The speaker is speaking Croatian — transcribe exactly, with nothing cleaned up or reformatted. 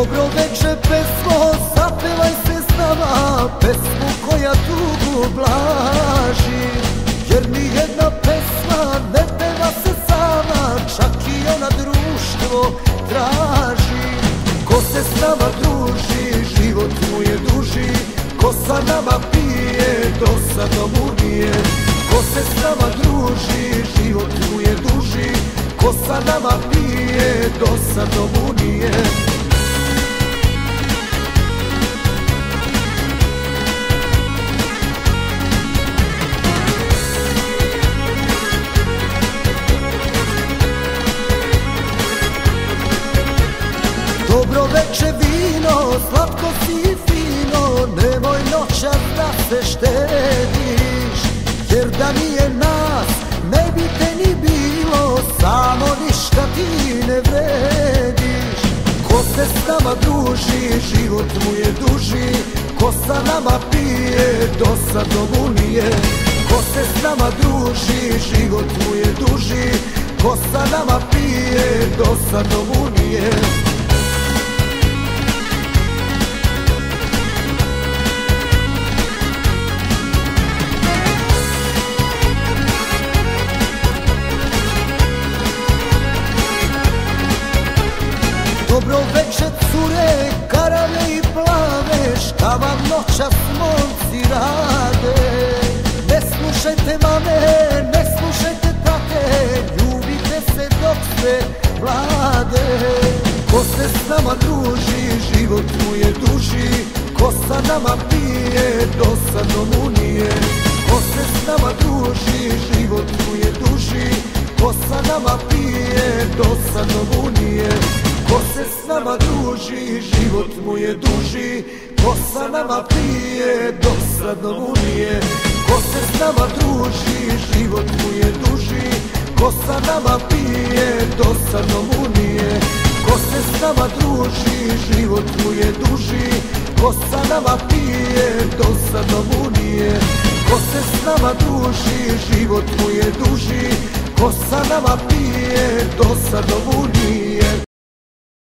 Dobro večer pesmo, zapevaj se s nama, pesmu koja tugu blaži. Jer nijedna pesma ne peva se sama, čak i ona društvo traži. Ko se s nama druži, život mu je duži, ko sa nama pije, dosadno mu nije. Ko se s nama druži, život mu je duži, ko sa nama pije, dosadno mu nije. Dobro večer vino, slatko si i fino, nemoj noćas da se štediš. Jer da nije nas, ne bi te ni bilo, samo ništa ti ne vrediš. Ko se s nama druži, život mu je duži, ko sa nama pije, dosadno mu nije. Ko se s nama druži, život mu je duži, ko sa nama pije, dosadno mu nije. Dobro večer cure, karave i plave, šta vam noćas momci rade? Ne slušajte mame, ne slušajte tate, ljubite se dok ste mlade. Ko se s nama druži, život mu je duži, ko sa nama pije, dosadno mu nije. Ko se s nama druži, život mu je duži, ko sa nama pije, dosadno mu nije. Ko se s nama druži, život mu je duži, ko sa nama pije, dosadno mu nije. Ko se s nama druži, život mu je duži, ko sa nama pije, dosadno mu nije. Ko se s nama druži, život mu je duži, ko sa nama pije, dosadno mu nije. Ko se s nama druži, život mu je duži, ko sa nama pije, dosadno mu nije.